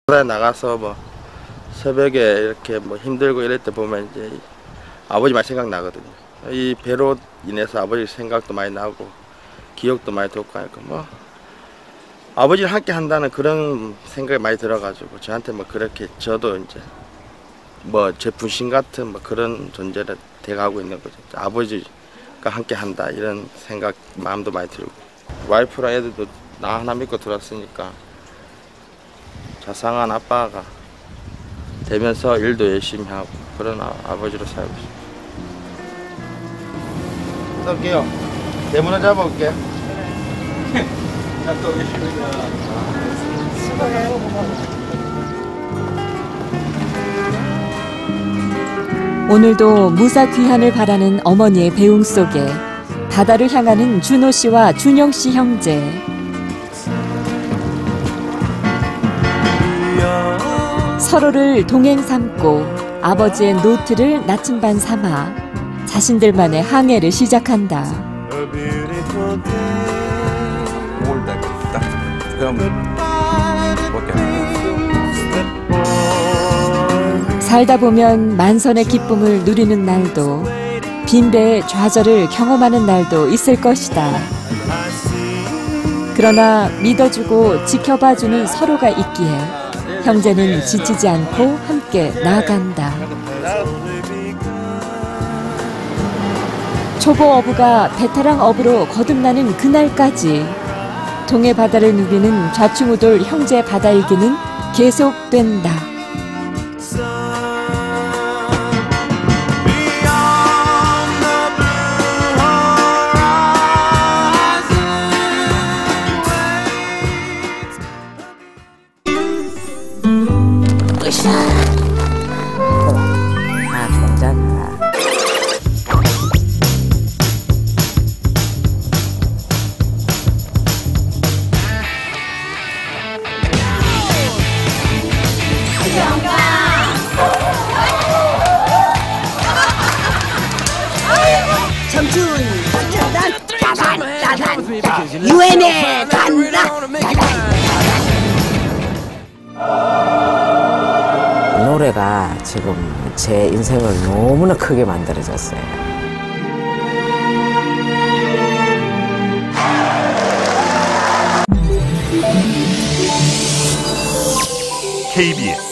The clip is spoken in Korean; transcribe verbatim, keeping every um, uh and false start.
바다에 나가서 뭐 새벽에 이렇게 뭐 힘들고 이럴 때 보면 이제 아버지 많이 생각나거든요. 이 배로 인해서 아버지 생각도 많이 나고 기억도 많이 돋고 하니까 뭐 아버지를 함께 한다는 그런 생각이 많이 들어가지고 저한테 뭐 그렇게 저도 이제 뭐 제 분신 같은 뭐 그런 존재를 돼가고 있는 거죠. 아버지가 함께 한다 이런 생각 마음도 많이 들고 와이프랑 애들도 나 하나 믿고 들었으니까 자상한 아빠가 되면서 일도 열심히 하고 그런 아, 아버지로 살고 싶어요. 쏠게요. 대문을 잡아올게. 또 열심히 오늘도 무사 귀환을 바라는 어머니의 배웅 속에 바다를 향하는 준호 씨와 준영 씨 형제. 서로를 동행 삼고 아버지의 노트를 나침반 삼아 자신들만의 항해를 시작한다. 살다 보면 만선의 기쁨을 누리는 날도 빈 배의 좌절을 경험하는 날도 있을 것이다. 그러나 믿어주고 지켜봐주는 서로가 있기에 형제는 지치지 않고 함께 나아간다. 초보 어부가 베테랑 어부로 거듭나는 그날까지 동해 바다를 누비는 좌충우돌 형제 바다일기는 계속된다. 아, 종자가. 청춘 어쩌단 따단 따단 유엔에 간다. 이 노래가 지금 제 인생을 너무나 크게 만들어줬어요. 케이비에스